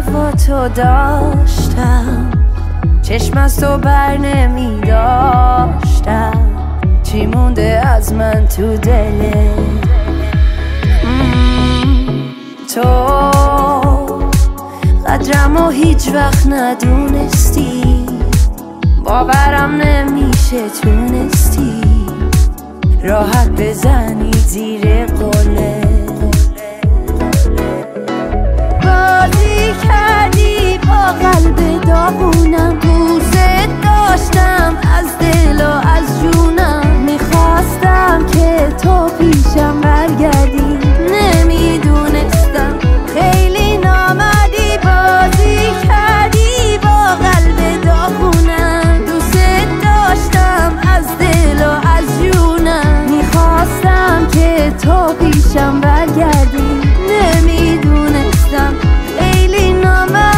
تو داشتم، چشم از تو بر نمی داشتم، چی مونده از من تو دلت؟ تو قدرمو هیچ وقت ندونستی، باورم نمیشه تونستی راحت بزنی زیر قله. بازی کردی با قلب داغونم، دوست داشتم از دل و از جونم، میخواستم که تو پیشم برگردی، نمیدونستم خیلی نامردی. بازی کردی با قلب داغونم، دوست داشتم از دل و از جونم، میخواستم که تو پیشم برگردی، نمیدونستم خیلی نامردی.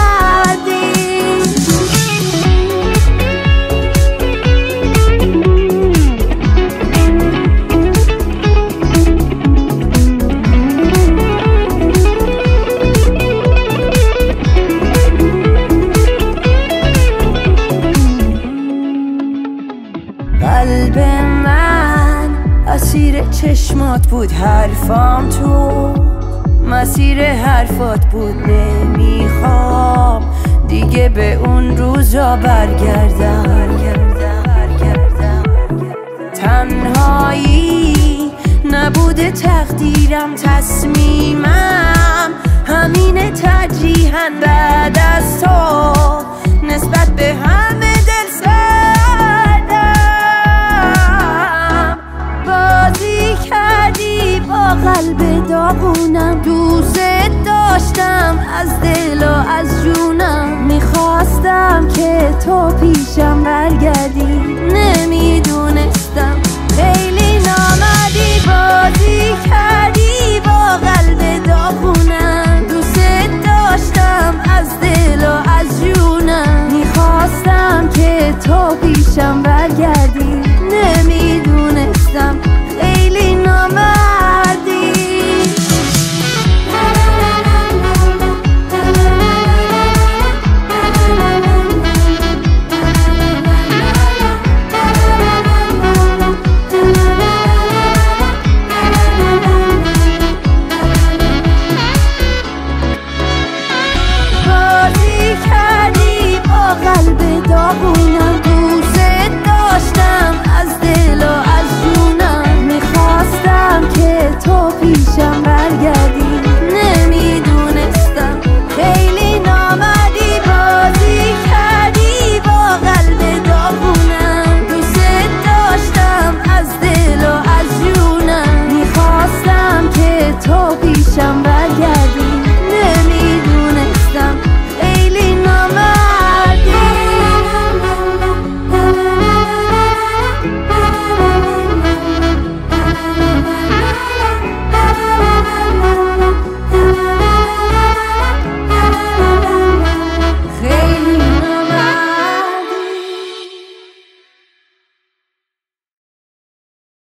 قلب من اسیر چشمات بود، حرفام تو مسیر حرفات بود، نمیخوام دیگه به اون روزا برگردم. تنهایی نبوده تقدیرم، تصمیمم همینه ترجیحاً بعد از تو نسبت به همه دل سردم. بازی کردی با قلب داغونم، دوست داشتم از دل و از جونم، میخواستم که تو پیشم برگردی،